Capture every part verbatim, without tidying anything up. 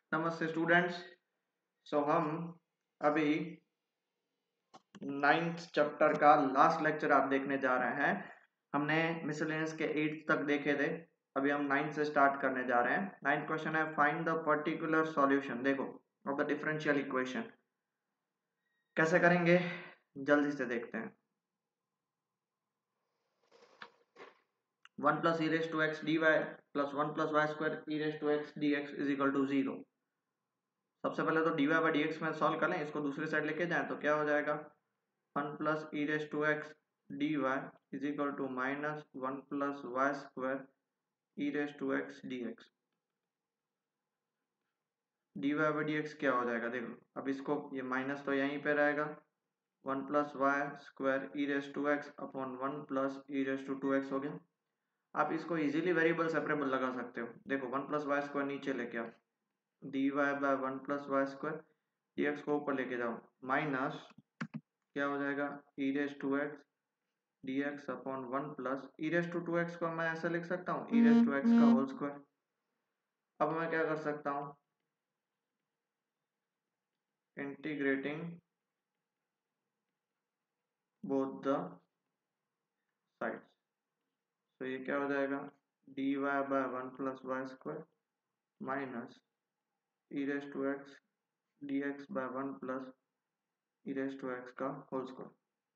नमस्ते students. So हम अभी नाइन्थ चैप्टर का लास्ट लेक्चर आप देखने जा रहे हैं। हमने मिसलेनियस के एट्थ तक देखे थे, अभी हम नाइन्थ से स्टार्ट करने जा रहे हैं। नाइन्थ क्वेश्चन है फाइंड द पर्टिकुलर सॉल्यूशन देखो ऑफ द डिफरेंशियल इक्वेशन। कैसे करेंगे जल्दी से देखते हैं। One plus e raise to x d y plus one plus y square e raise to x d x is equal to zero. सबसे पहले तो d y by d x में सॉल्व कर लें, इसको दूसरी साइड लेके जाएं तो क्या हो जाएगा, one plus e raise to x d y is equal to minus one plus y square e raise to x d x. D y by d x क्या हो जाएगा देखो, अब इसको ये माइनस तो यहीं पे रहेगा, one plus y square e raise to x upon one plus e raise to two x हो गया। आप इसको इजीली वेरिएबल सेपरेबल लगा सकते हो। देखो वन प्लस वाई स्क्वायर नीचे लेके आओ, d y by one plus y square d x को ऊपर लेके जाओ, माइनस क्या हो जाएगा e raise to x d x upon one plus e raise to two x को मैं ऐसे लिख सकता हूँ ई रेस टू एक्स का होल स्क्वायर। अब मैं क्या कर सकता हूँ, इंटीग्रेटिंग बोथ द साइड्स, तो ये क्या हो जाएगा d y by one plus y square minus e raise to x d x by one plus e raise to x का होल स्क्वायर।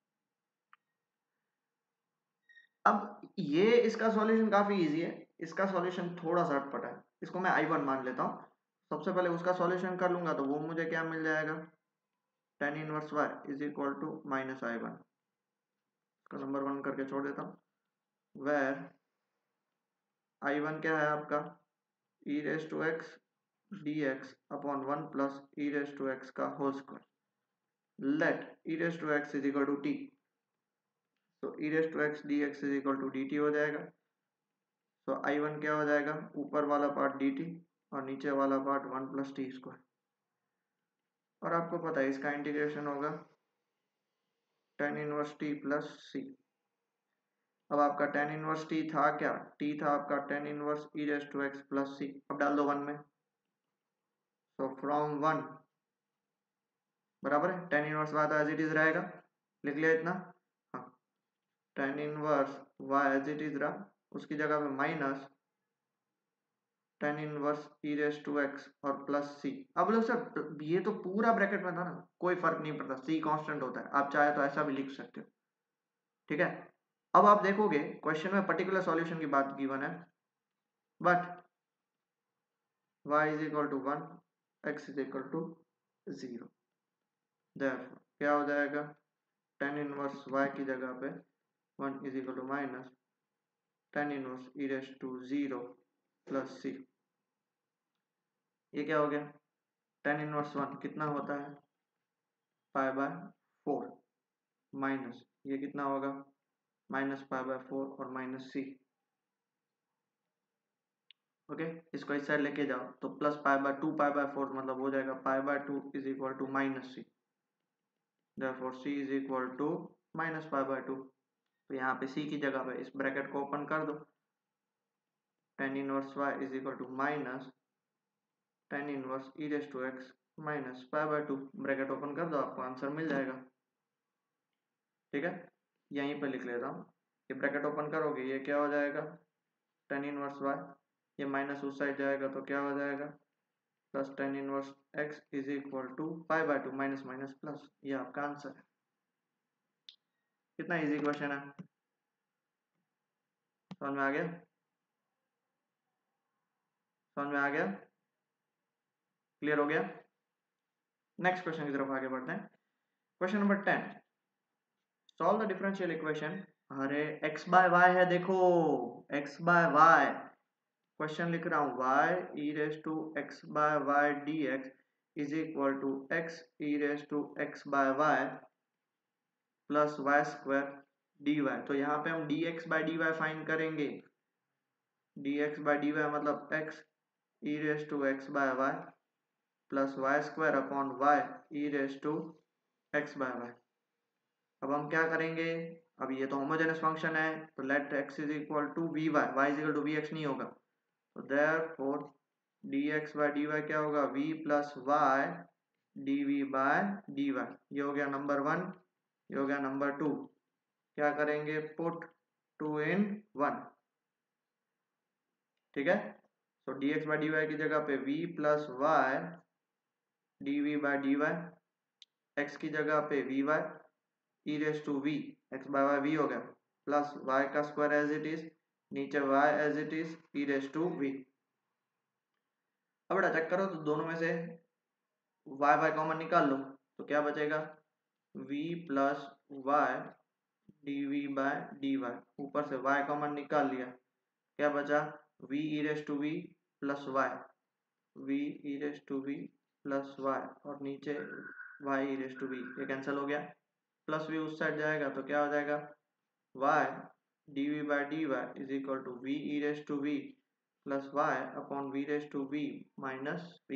अब ये इसका सॉल्यूशन काफी इजी है, इसका सॉल्यूशन थोड़ा सा अटपटा है, इसको मैं आई वन मान लेता हूँ। सबसे पहले उसका सॉल्यूशन कर लूंगा तो वो मुझे क्या मिल जाएगा, tan inverse y is equal to minus I one. इसको नंबर वन करके छोड़ देता हूँ, वेर आई वन क्या है आपका e raise to x d x upon one plus e raise to x का whole square, let e raise to x is equal to t, तो e raise to x d x is equal to d t हो जाएगा। तो I one क्या हो जाएगा, ऊपर वाला पार्ट डी टी और नीचे वाला part one plus t square, और आपको पता है इसका इंटीग्रेशन होगा tan inverse t plus c. अब आपका टेन इनवर्स टी था क्या, टी था आपका tan inverse e raise to x plus c, अब डाल दो वन में, तो फ्रॉम वन बराबर है टेन इनवर्स वाई तो एज इट इज रहेगा, लिख लिया इतना, हाँ tan inverse y as it is रहा, उसकी जगह पे minus tan inverse e raise to x और प्लस सी। अब लोग सर ये तो पूरा ब्रैकेट में था ना, कोई फर्क नहीं पड़ता, सी कांस्टेंट होता है, आप चाहे तो ऐसा भी लिख सकते हो, ठीक है। अब आप देखोगे क्वेश्चन में पर्टिकुलर सॉल्यूशन की बात गिवन है, but y is equal to one x is equal to zero, therefore क्या हो जाएगा टेन इनवर्स y की जगह पे one is equal to minus tan inverse e raise to zero plus c. ये क्या हो गया, टेन इनवर्स वन कितना होता है पाई बाय फोर, माइनस ये कितना होगा माइनस पाई बाय फोर और माइनस सी। Okay okay? इसको इस साइड लेके जाओ तो plus pi by two pi by four मतलब हो जाएगा pi by two is equal to minus c, therefore c is equal to minus pi by two. तो यहाँ पे सी की जगह पे इस ब्रैकेट को ओपन कर दो, tan inverse y is equal to minus tan inverse e raise to x minus pi by two, bracket open कर दो आपको आंसर मिल जाएगा, ठीक है। यहीं पे लिख लेता हूँ, ये ब्रैकेट ओपन करोगे ये क्या हो जाएगा टेन इनवर्स वाई, ये माइनस उस साइड जाएगा तो क्या हो जाएगा plus tan inverse x is equal to pi by two minus minus plus, ये आपका आंसर है। कितना इजी क्वेश्चन है, समझ में आ गया, समझ में आ गया, क्लियर हो गया। नेक्स्ट क्वेश्चन की तरफ आगे बढ़ते हैं। Question number ten, solve the differential equation. अरे x बाय वाई है, देखो x बाय वाई, क्वेश्चन लिख रहा हूं y e raise to x by y d x is equal to x e raise to x by y plus y square d y. तो यहाँ पे हम dx by d y find करेंगे, dx by d y मतलब x e raise to x by y plus y square upon y e raise to x by y. अब हम क्या करेंगे, अब ये तो होमोजेनस फंक्शन है तो let x is equal to v y, y is equal to v x नहीं होगा, तो therefore d x by d y क्या होगा, v plus y d v by d y. ये हो गया नंबर वन, ये हो गया नंबर टू। क्या करेंगे, पुट टू इन वन, ठीक है। तो d x by d y की जगह पे v plus y d v by d y, x की जगह पे v y e raise to v, x by y v हो गया, प्लस वाई का स्क्वायर एज इट इज, नीचे y as it is e raise to v. अब बेटा check करो तो दोनों में से y y कॉमन निकाल लो तो क्या बचेगा, v plus y d v by d y, ऊपर से y कॉमन निकाल लिया, क्या बचा v e raise to v plus y, v e raise to v plus y, और नीचे y e raise to v, ये कैंसिल हो गया, प्लस v उस साइड जाएगा तो क्या हो जाएगा, y dv by dy is equal to v e raised to v plus y upon v raised to v minus v।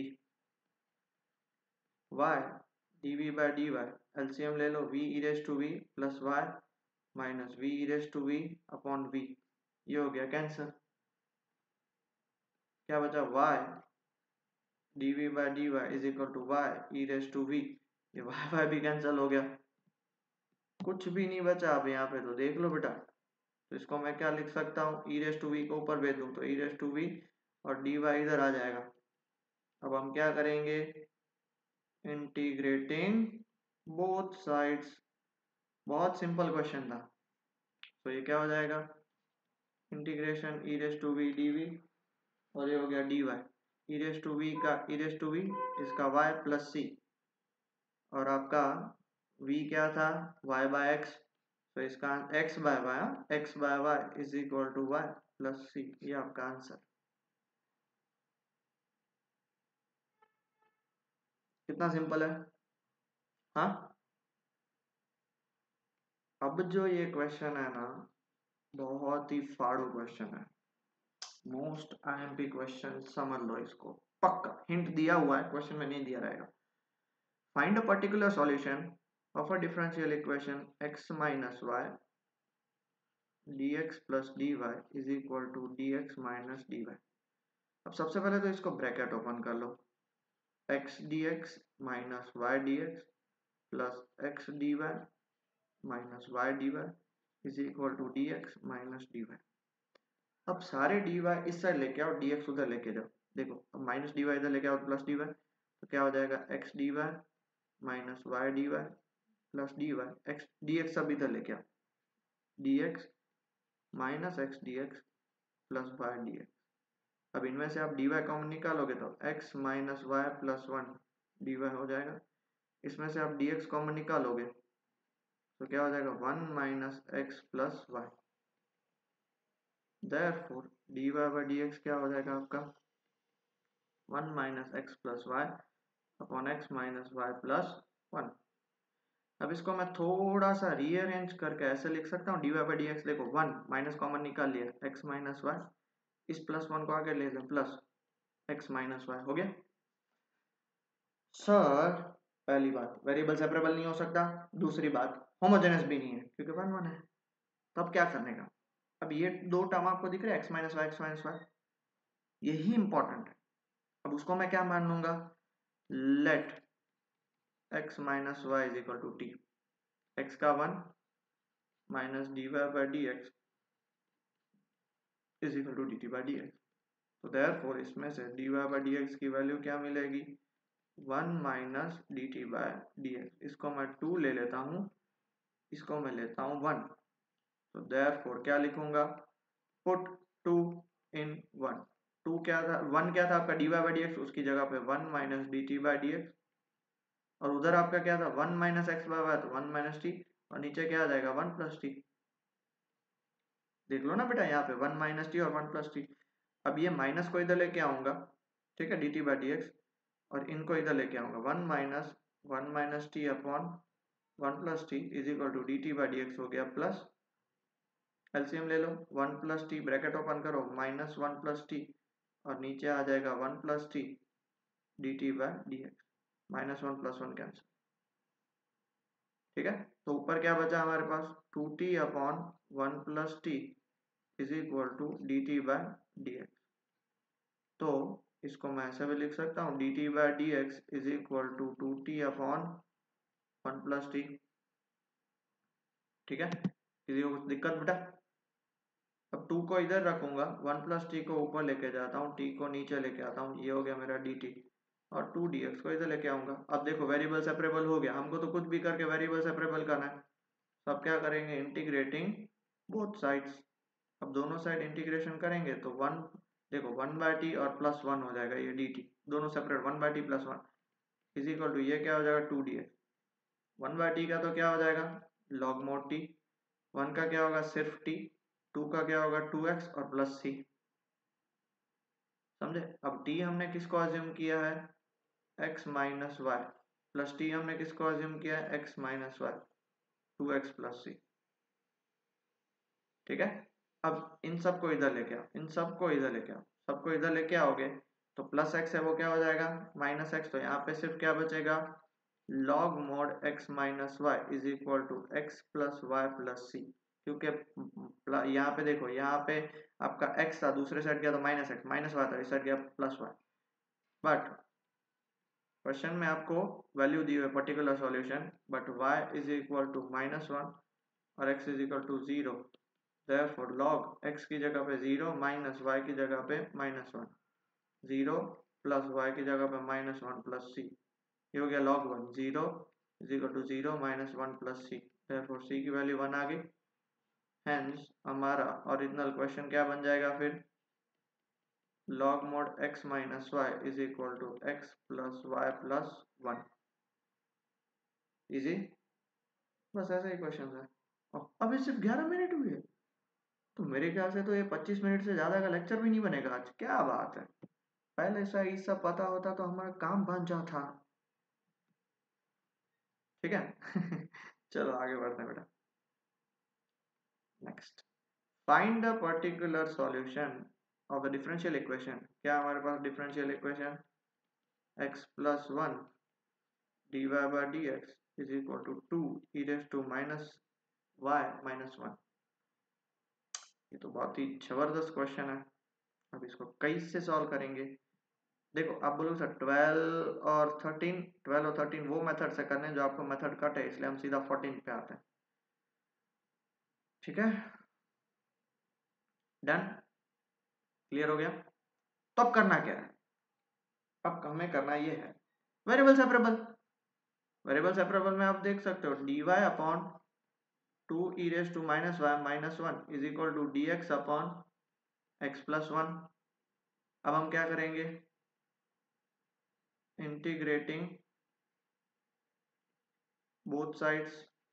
y dv by dy LCM ले लो, v e raised to v plus y minus v e raised to v upon v, ये हो गया cancer. क्या बचा, y dv by dy is equal to y e raised to v, ये y y भी cancel हो गया, कुछ भी नहीं बचा अब यहाँ पे, तो देख लो बेटा। तो इसको मैं क्या लिख सकता हूँ, ई रेस टू वी को ऊपर भेज दूँ तो ई रेस टू वी और डी वाई इधर आ जाएगा। अब हम क्या करेंगे, इंटीग्रेटिंग बोथ साइड्स, बहुत सिंपल क्वेश्चन था। तो ये क्या हो जाएगा, integration e raise to v d v, और ये हो गया d y, e raise to v का ई रेस टू वी, इसका वाई प्लस सी, और आपका v क्या था, y बाय एक्स, तो इसका x by y, x by y is equal to y plus c, ये आपका आंसर। कितना सिंपल है, हाँ। अब जो ये क्वेश्चन है ना, बहुत ही फाड़ू क्वेश्चन है, मोस्ट आईएमपी क्वेश्चन, समझ लो इसको, पक्का हिंट दिया हुआ है, क्वेश्चन में नहीं दिया रहेगा। Find a particular solution of a differential equation x minus y dx plus dy is equal to dx minus dy। अब सबसे पहले तो इसको ब्रैकेट ओपन कर लो, x dx minus y dx plus x dy minus y dy is equal to dx minus dy। अब सारे dy इस साइड लेके आओ, dx उधर लेके जाओ, देखो अब माइनस dy इधर लेके आओ प्लस dy, तो क्या हो जाएगा, x dy minus y dy plus dy, x dx सब इधर लेके आओ, dx minus x dx plus y dx। अब इनमें से आप dy कॉमन निकालोगे तो x minus y plus one dy हो जाएगा, इसमें से आप dx कॉमन निकालोगे तो क्या हो जाएगा, one minus x plus y, therefore dy by dx क्या हो जाएगा आपका, one minus x plus y upon x minus y plus one. अब इसको मैं थोड़ा सा रीअरेंज करके ऐसे लिख सकता हूँ, dy बाय dx, देखो वन माइनस कॉमन निकाल लिया, x माइनस वाई, इस प्लस वन को आगे ले लें, प्लस x माइनस वाई हो गया। सर पहली बात, वेरिएबल सेपरेबल नहीं हो सकता, दूसरी बात होमोजेनस भी नहीं है क्योंकि वन वन है, तो अब क्या करने का, अब ये दो टर्म आपको दिख रहे हैं, x minus y x minus y, यही इंपॉर्टेंट है। अब उसको मैं क्या मान लूंगा, let x minus y is equal to t, x का one minus d y by d x is equal to d t by d x. तो देयरफॉर इसमें से d y by d x की वैल्यू क्या मिलेगी, one minus d t by d x, इसको मैं to ले लेता हूँ, इसको मैं लेता हूँ वन, तो देयरफॉर क्या लिखूंगा, put two in one, two क्या था, वन क्या था आपका d y by d x, उसकी जगह पे one minus d t by d x, और उधर आपका क्या था, one minus x by y, तो वन माइनस टी, और नीचे क्या आ जाएगा, वन प्लस टी। देख लो ना बेटा, यहाँ पे वन माइनस टी और वन प्लस टी। अब ये माइनस को इधर लेके आऊंगा, ठीक है, d t by d x, और इनको इधर लेके आऊंगा, one minus one minus t upon one plus t is equal to d t by d x हो गया, प्लस एलसीएम ले लो, one plus t bracket open करो, माइनस वन प्लस टी, और नीचे आ जाएगा one plus T D t by d x, minus one plus one cancel, ठीक है। तो ऊपर क्या बचा हमारे पास, two t upon one plus t is equal to d t by d x. तो इसको मैं ऐसे भी लिख सकता हूँ d t by d x is equal to two t upon one plus t. ठीक है, किसी को कुछ दिक्कत बेटा? अब टू को इधर रखूंगा, वन प्लस टी को ऊपर लेके जाता हूँ, टी को नीचे लेके आता हूँ, ये हो गया मेरा डी टी, और टू डी एक्स को इधर लेके आऊंगा। अब देखो वेरिएबल सेपरेबल हो गया, हमको तो कुछ भी करके वेरिएबल सेपरेबल करना है, तो अब क्या करेंगे, इंटीग्रेटिंग बोथ साइड्स। अब दोनों साइड इंटीग्रेशन करेंगे तो वन, देखो वन बाय टी और प्लस वन हो जाएगा, ये डी टी दोनों separate, one by t plus one is equal to ये क्या हो जाएगा, two d x. One by t का तो क्या हो जाएगा, लॉग मोड टी, वन का क्या होगा सिर्फ टी, टू का क्या होगा टू एक्स और प्लस सी। समझे? अब टी हमने किसको अज्यूम किया है, x minus y, plus t हमने किसको अज्यूम किया है, x minus y, two x plus c. ठीक है, अब इन सबको इधर लेके आओ, इन सबको इधर लेके आओ, सबको इधर लेके आओगे तो प्लस एक्स है वो क्या हो जाएगा माइनस एक्स, तो यहाँ पे सिर्फ क्या बचेगा, log mod x minus y is equal to x plus y plus c. क्योंकि यहाँ पे देखो, यहाँ पे आपका x था, दूसरे साइड गया तो माइनस एक्स, माइनस वाई था, इस साइड गया प्लस वाई। बट क्वेश्चन में आपको वैल्यू दी हुई particular solution, but y is equal to minus one और x is equal to zero, therefore log x की जगह पे जीरो माइनस y की जगह पे minus one, zero plus y की जगह पे माइनस वन प्लस सी, ये हो गया log one, zero is equal to zero minus one plus c, therefore c की वैल्यू वन आ गई। हेंस हमारा ओरिजिनल क्वेश्चन क्या बन जाएगा फिर, log mod x minus y is equal to x plus y plus one. Easy, बस ऐसा ही क्वेश्चन है। अभी सिर्फ ग्यारह मिनट हुए, तो मेरे ख्याल से तो ये पच्चीस मिनट से ज्यादा का लेक्चर भी नहीं बनेगा आज। क्या बात है, पहले से ये सब पता होता तो हमारा काम बन जाता। ठीक है चलो आगे बढ़ते हैं बेटा। Next, find the particular solution of the differential equation. क्या हमारे पास differential equation x plus one d y by d x is equal to two e raise to minus y minus one. ये तो बहुत ही जबरदस्त क्वेश्चन है। अब इसको कैसे सॉल्व करेंगे, देखो आप बोलो सर ट्वेल्व और थर्टीन, ट्वेल्व और थर्टीन वो मेथड से करने जो आपको मेथड कट है, इसलिए हम सीधा फोर्टीन पे आते हैं। ठीक है, डन, क्लियर हो गया? तो अब करना क्या है, अब हमें करना ये है वेरिएबल सेपरेबल। वेरिएबल सेपरेबल में आप देख सकते हो d y upon two e raise to minus y minus one is equal to d x upon x plus one. अब हम क्या करेंगे, इंटीग्रेटिंग बोथ साइड्स,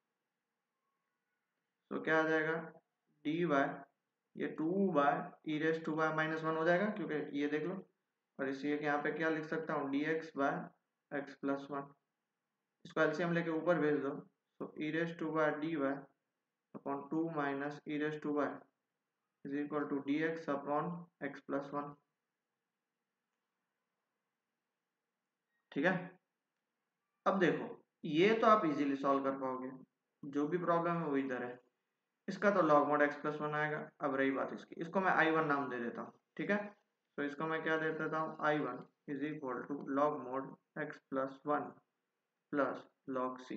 तो क्या आ जाएगा डी वाई, ये two by e raise to y minus one हो जाएगा, क्योंकि ये देख लो, और इसलिए यहाँ पे क्या लिख सकता हूँ d x by x plus one. इसको एलसीएम लेके ऊपर भेज दो, तो e raise to y d y upon two minus e raise to y is equal to d x upon x plus one. ठीक है, अब देखो ये तो आप इजीली सॉल्व कर पाओगे, जो भी प्रॉब्लम है वो इधर है, इसका तो log mod x plus one आएगा। अब रही बात इसकी, इसको मैं आई वन नाम दे देता हूँ। ठीक है, तो इसको मैं क्या दे देता हूँ, I one is equal to log mod x plus one plus log c,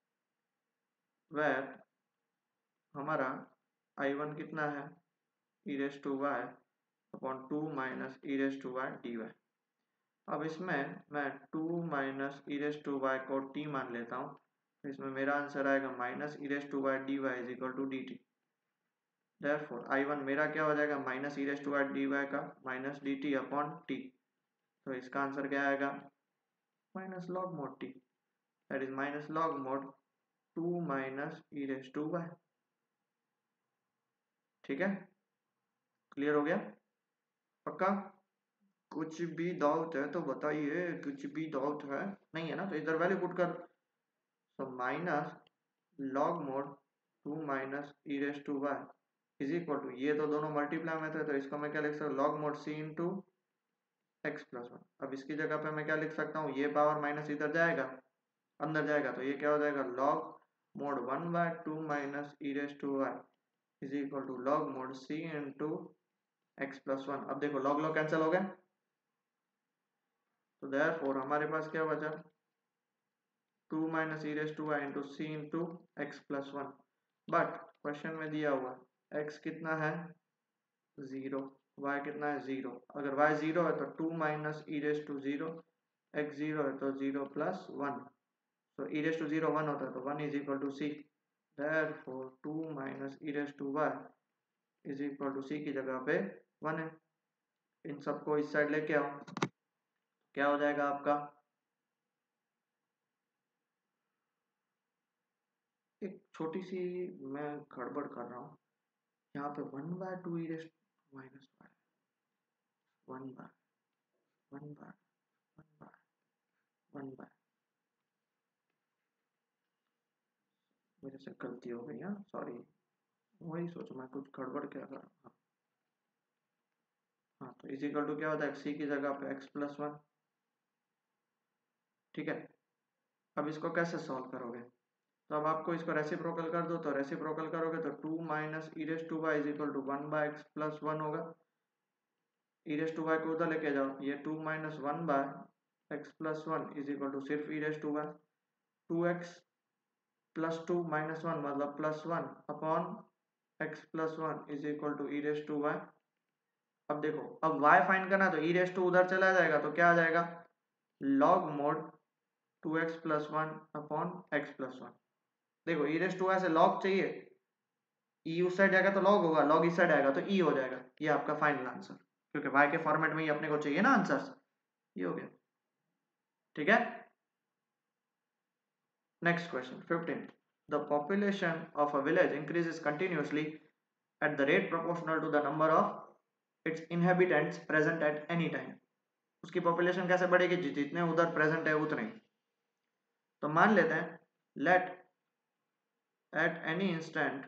where हमारा आई वन कितना है e raise to y upon two minus e raise to y d y. अब इसमें मैं two minus e raise to y को t मान लेता हूँ, इसमें मेरा आंसर आएगा minus e raise to y d y is equal to d t. Therefore I one मेरा क्या हो जाएगा, minus e raise to y d y का minus d t upon t, तो इसका आंसर क्या आएगा minus log mod t, that is minus log mod two minus e raise to y. ठीक है, क्लियर हो गया? पक्का? कुछ भी डाउट है तो बताइए, कुछ भी डाउट है नहीं है ना, तो इधर वैल्यू पुट कर, so minus log mod two minus e raise to y is equal to, ये तो दोनों मल्टीप्लाई में थे तो इसको मैं क्या लिख सकता हूँ log mod c into x plus one. अब इसकी जगह पे मैं क्या लिख सकता हूँ, ये पावर माइनस इधर जाएगा, अंदर जाएगा, तो ये क्या हो जाएगा log mod one by two minus e raise to y is equal to log mod c into x plus one. अब देखो लॉग लॉग कैंसिल हो गया, तो देयरफॉर हमारे पास क्या बचा, two minus e raise to y into c into x plus one. But question में दिया हुआ x कितना है जीरो, y कितना है जीरो। अगर y जीरो है तो two minus e raise to zero, x zero है तो जीरो प्लस वन, तो e raise to zero one होता है तो one is equal to c. Therefore two minus e raise to y is equal to c की जगह पे one है। इन सबको इस साइड लेके आओ, क्या हो जाएगा आपका, एक छोटी सी मैं गड़बड़ कर रहा हूँ यहाँ पे, one by two e raise minus y, one by one by one by one by, मेरे से गलती हो गई, हाँ सॉरी। वही सोचो मैं कुछ गड़बड़ क्या कर रहा हूँ। हाँ तो इज इक्वल टू क्या होता है, सी की जगह पे एक्स प्लस वन। ठीक है, अब इसको कैसे सॉल्व करोगे, तो अब आपको इसको रेसिप्रोकल कर दो, तो रेसिप्रोकल करोगे तो two minus e raise to y is equal to one by x plus one होगा। ई रेस टू वाई को उधर लेके जाओ, ये two minus one by x plus one is equal to सिर्फ e raise to y, two x plus two minus one मतलब plus one upon x plus one is equal to e raise to y. अब देखो, अब y find करना, तो e raise to उधर चला जाएगा तो क्या आ जाएगा, log mod two x plus one upon x plus one. देखो ई रेस टू ऐसे लॉग चाहिए, ई उस साइड जाएगा तो लॉग होगा, लॉग इस साइड आएगा तो ई हो जाएगा। ये आपका फाइनल आंसर, क्योंकि y के फॉर्मेट में ही अपने को चाहिए ना आंसर, ये हो गया। ठीक है, next question fifteen, the population of a village increases continuously at the rate proportional to the number of its inhabitants present at any time। उसकी पॉपुलेशन कैसे बढ़ेगी, जितने उधर प्रेजेंट है उतने। तो मान लेते हैं let at any instant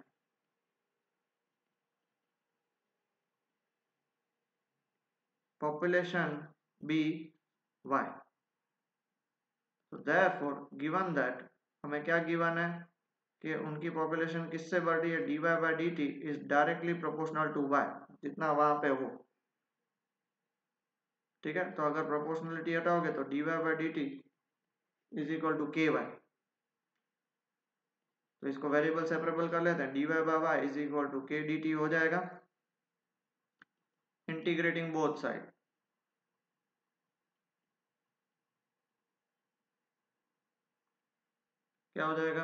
population be y. तो देयरफॉर गिवन दैट, हमें क्या गिवन है कि उनकी पॉपुलेशन किससे बढ़ रही है, d y by d t is directly proportional to y, जितना वहां पे हो। ठीक है, तो अगर प्रोपोर्शनलिटी हटाओगे तो d y by d t is equal to k y. तो इसको वेरिएबल सेपरेबल कर लेते हैं, d y by y is equal to k d t हो जाएगा, इंटीग्रेटिंग बोथ साइड। क्या हो जाएगा,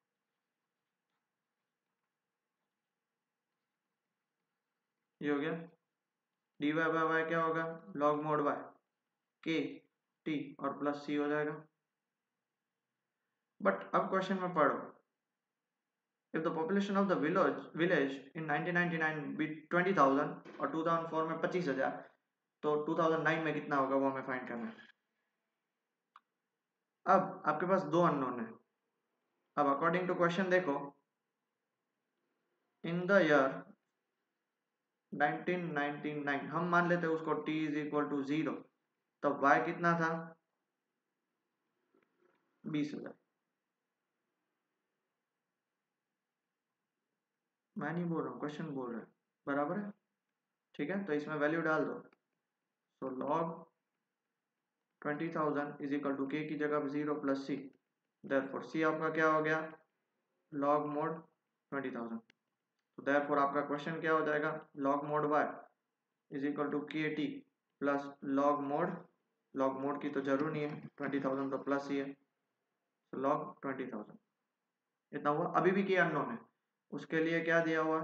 ये हो गया, डी वाई बाई वाई क्या होगा, log mod y k t और प्लस सी हो जाएगा। बट अब क्वेश्चन में पढ़ो, if the population of the village village in nineteen ninety nine be twenty thousand और टू थाउजेंड फोर में पच्चीस हजार, तो टू थाउजेंड नाइन में कितना होगा वो हमें फाइंड करना है। अब आपके पास दो अननोन है। अब अकॉर्डिंग टू क्वेश्चन देखो, in the year nineteen ninety nine हम मान लेते हैं उसको t is equal to zero, तब y कितना था, बीस हजार। मैं नहीं बोल रहा हूँ, क्वेश्चन बोल रहा है, बराबर है। ठीक है, तो इसमें वैल्यू डाल दो, तो log twenty thousand is equal to k की जगह zero plus c, therefore c आपका क्या हो गया, लॉग मोड ट्वेंटी थाउजेंड। तो देयरफॉर आपका क्वेश्चन क्या हो जाएगा, log mod y is equal to k t plus log mod, log mod की तो जरूर नहीं है, ट्वेंटी थाउजेंड तो प्लस ही है, तो लॉग ट्वेंटी थाउजेंड इतना हुआ। अभी भी क्या अननोन है, उसके लिए क्या दिया हुआ,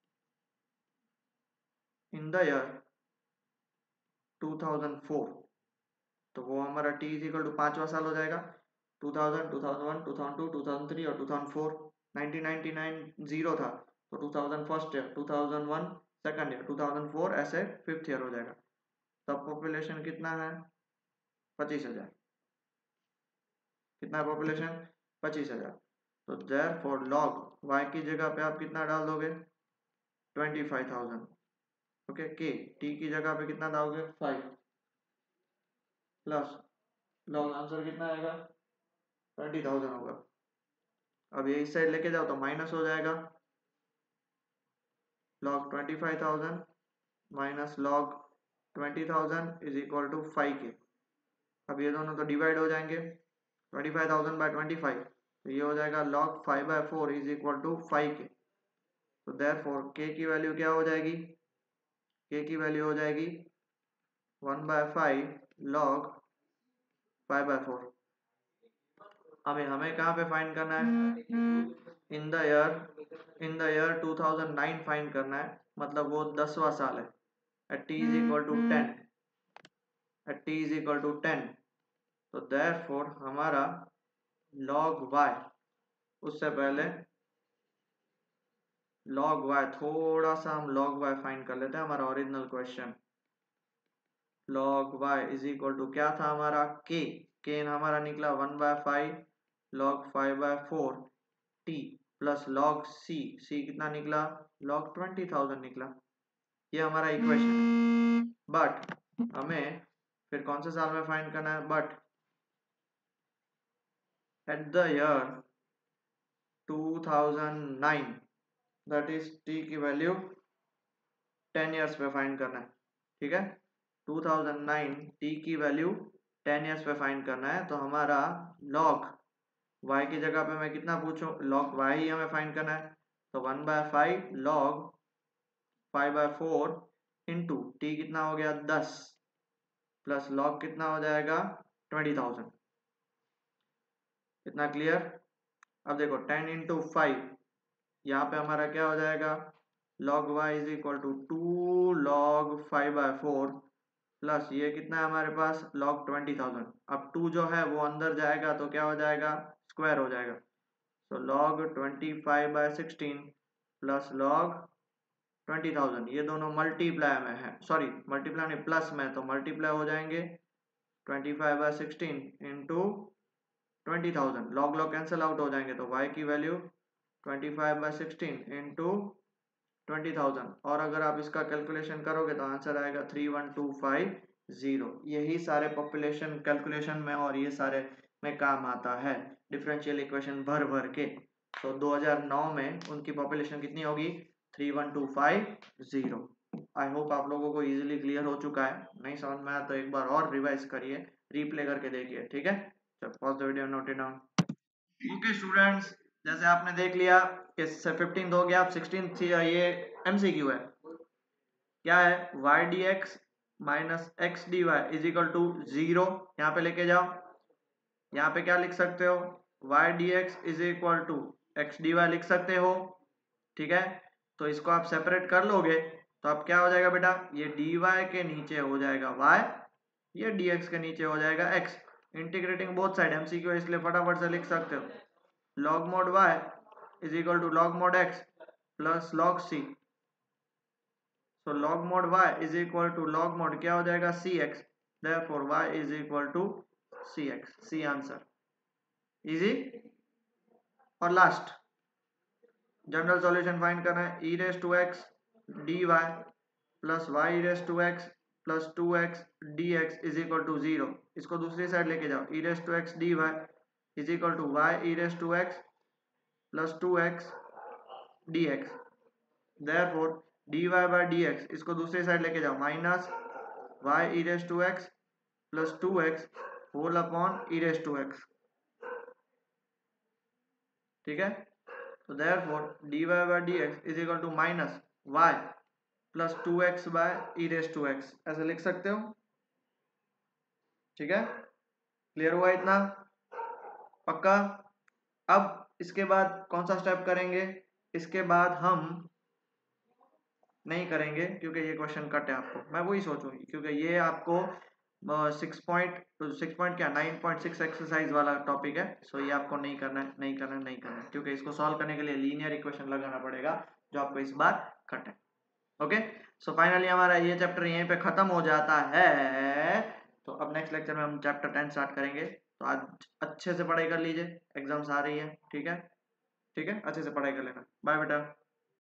in the year two thousand four, तो वो हमारा t इज इक्वल टू पांचवा साल हो जाएगा, two thousand, two thousand one, two thousand two, two thousand three और two thousand four. Nineteen ninety nine zero था तो two thousand first year, two thousand one second year, two thousand four ऐसे fifth year हो जाएगा। तब population कितना है, पच्चीस हजार। कितना है पॉपुलेशन, पच्चीस हजार। तो देयरफॉर लॉग y की जगह पे आप कितना डाल दोगे, twenty five thousand. Okay, k t की जगह पे कितना डालोगे, फाइव प्लस लॉग आंसर कितना आएगा, ट्वेंटी थाउजेंड होगा। अब ये इस साइड लेके जाओ तो माइनस हो जाएगा, log twenty five thousand minus log twenty thousand is equal to five k. अब ये दोनों तो डिवाइड हो जाएंगे, twenty five thousand by twenty five, तो ये हो जाएगा log five by four is equal to five k. तो देयरफॉर के की वैल्यू क्या हो जाएगी, के की वैल्यू हो जाएगी one by five log five by four. हमें हमें कहाँ पे फाइंड करना है, in the year in the year two thousand nine find करना है, मतलब वो दसवां साल है। At t is equal to ten, at t is equal to ten, तो देयरफॉर हमारा log y, उससे पहले log y, थोड़ा सा हम log y फाइंड कर लेते हैं, हमारा original question log y is equal to क्या था हमारा, k, k हमारा निकला one by five log five by four t plus log c, c कितना निकला log ट्वेंटी थाउजेंड निकला। ये हमारा इक्वेशन है। बट हमें फिर कौन से साल में फाइंड करना है, but at the year two thousand nine, that is t की वैल्यू टेन ईयर्स पे फाइंड करना है, ठीक है। टू थाउजेंड नाइन t की वैल्यू टेन ईयर्स पे फाइंड करना है, तो हमारा log y की जगह पे मैं कितना पूछूं, log y ही हमें फाइंड करना है, तो one by five log five by four into t कितना हो गया दस, प्लस log कितना हो जाएगा ट्वेंटी थाउजेंड। इतना क्लियर। अब देखो टेन इंटू फाइव, यहाँ पे हमारा क्या हो जाएगा, log y is equal to two log five by four, plus ये कितना है हमारे पास log ट्वेंटी थाउजेंड। अब टू जो है वो अंदर जाएगा तो क्या हो जाएगा, स्क्वायर हो जाएगा, तो log twenty five by sixteen plus log twenty thousand, ये दोनों मल्टीप्लाई में है, सॉरी मल्टीप्लाई नहीं प्लस में, तो मल्टीप्लाई हो जाएंगे twenty five by sixteen into twenty thousand, log log cancel out हो जाएंगे, तो y की वैल्यू twenty five by sixteen into twenty thousand, और अगर आप इसका कैलकुलेशन करोगे तो आंसर आएगा three one two five zero. यही सारे पॉपुलेशन कैलकुलेशन में और ये सारे में काम आता है, डिफरेंशियल इक्वेशन भर भर के। तो दो हज़ार नौ में उनकी पॉपुलेशन कितनी होगी, three one two five zero. I hope आप लोगों को इजीली क्लियर हो चुका है, नहीं समझ में आया तो एक बार और रिवाइज करिए, रिप्ले करके देखिए, ठीक है। चलो pause the video, note it down. Okay students, जैसे आपने देख लिया कि फिफ्टीन हो गया, अब सिक्सटीन ये एमसीक्यू है। क्या है, y d x minus x d y is equal to zero, यहाँ पे लेके जाओ। यहाँ पे क्या लिख सकते हो, y d x is equal to x d y लिख सकते हो, ठीक है। तो इसको आप सेपरेट कर लोगे तो अब क्या हो जाएगा बेटा, ये डी वाई के नीचे हो जाएगा वाई, ये डी एक्स के नीचे हो जाएगा x. Integrating both side MCQ इसलिए फटाफट से लिख सकते हो, log mod y is equal to log mod x plus log c। so log mod y is equal to log mod क्या हो जाएगा cx, therefore y is equal to cx, c answer, easy. और last general solution find करना है, e raise to x dy plus y raise to x plus two x dx is equal to zero. इसको दूसरी side लेके जाओ, e raise to x dy is equal to y e raise to x plus two x dx, therefore dy by dx, इसको दूसरी side लेके जाओ, minus y e raise to x plus two x whole upon e raise to x, ठीक है। तो therefore dy by dx is equal to minus y plus two x by e raise to x, ऐसे लिख सकते हो, ठीक है। Clear हुआ इतना, पक्का। अब इसके बाद कौन सा स्टेप करेंगे, इसके बाद हम नहीं करेंगे क्योंकि ये क्वेश्चन कट है, आपको मैं वही सोचूंगी क्योंकि ये आपको सिक्स पॉइंट सिक्स पॉइंट क्या नाइन पॉइंट सिक्स एक्सरसाइज वाला टॉपिक है। सो ये आपको नहीं करना है, नहीं करना है, नहीं करना है, क्योंकि इसको सॉल्व करने के लिए लीनियर इक्वेशन लगाना पड़ेगा जो आपको इस बार कट है। ओके, सो फाइनली हमारा ये चैप्टर यहीं पे खत्म हो जाता है। तो अब नेक्स्ट लेक्चर में हम चैप्टर टेन स्टार्ट करेंगे। तो आज अच्छे से पढ़ाई कर लीजिए, एग्जाम्स आ रही है, ठीक है, ठीक है, अच्छे से पढ़ाई कर लेना। बाय बेटा।